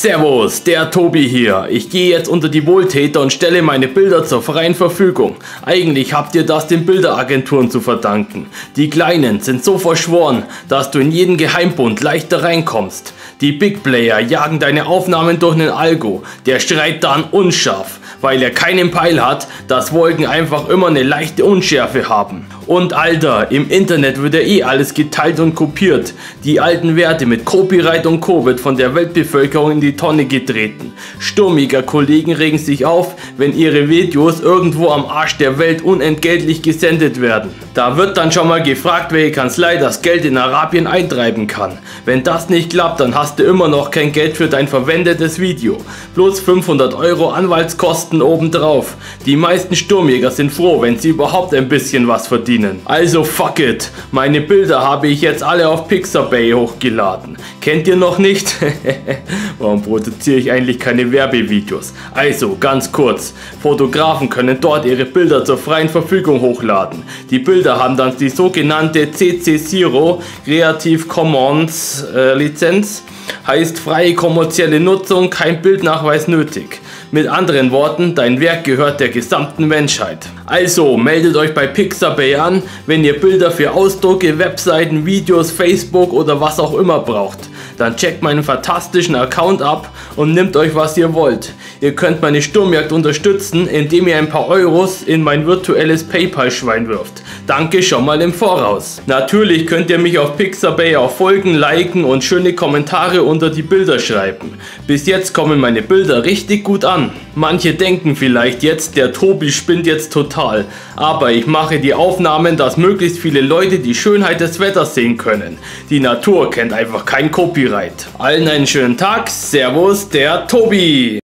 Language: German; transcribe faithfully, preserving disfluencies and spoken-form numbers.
Servus, der Tobi hier. Ich gehe jetzt unter die Wohltäter und stelle meine Bilder zur freien Verfügung. Eigentlich habt ihr das den Bilderagenturen zu verdanken. Die Kleinen sind so verschworen, dass du in jeden Geheimbund leichter reinkommst. Die Big Player jagen deine Aufnahmen durch einen Algo. Der schreit dann unscharf, weil er keinen Peil hat, dass Wolken einfach immer eine leichte Unschärfe haben. Und Alter, im Internet wird ja eh alles geteilt und kopiert. Die alten Werte mit Copyright und Co. wird von der Weltbevölkerung in die Tonne getreten. Sturmiger-Kollegen regen sich auf, wenn ihre Videos irgendwo am Arsch der Welt unentgeltlich gesendet werden. Da wird dann schon mal gefragt, welche Kanzlei das Geld in Arabien eintreiben kann. Wenn das nicht klappt, dann hast du immer noch kein Geld für dein verwendetes Video. Bloß fünfhundert Euro Anwaltskosten obendrauf. Die meisten Sturmjäger sind froh, wenn sie überhaupt ein bisschen was verdienen. Also fuck it, meine Bilder habe ich jetzt alle auf Pixabay hochgeladen. Kennt ihr noch nicht? Warum produziere ich eigentlich keine Werbevideos? Also ganz kurz, Fotografen können dort ihre Bilder zur freien Verfügung hochladen. Die Bilder haben dann die sogenannte C C Zero Creative Commons äh, Lizenz. Heißt freie kommerzielle Nutzung, kein Bildnachweis nötig. Mit anderen Worten, dein Werk gehört der gesamten Menschheit. Also meldet euch bei Pixabay an, wenn ihr Bilder für Ausdrucke, Webseiten, Videos, Facebook oder was auch immer braucht. Dann checkt meinen fantastischen Account ab und nehmt euch was ihr wollt. Ihr könnt meine Sturmjagd unterstützen, indem ihr ein paar Euros in mein virtuelles PayPal-Schwein wirft. Danke schon mal im Voraus. Natürlich könnt ihr mich auf Pixabay auch folgen, liken und schöne Kommentare unter die Bilder schreiben. Bis jetzt kommen meine Bilder richtig gut an. Manche denken vielleicht jetzt, der Tobi spinnt jetzt total. Aber ich mache die Aufnahmen, dass möglichst viele Leute die Schönheit des Wetters sehen können. Die Natur kennt einfach kein Copyright. Allen einen schönen Tag. Servus, der Tobi.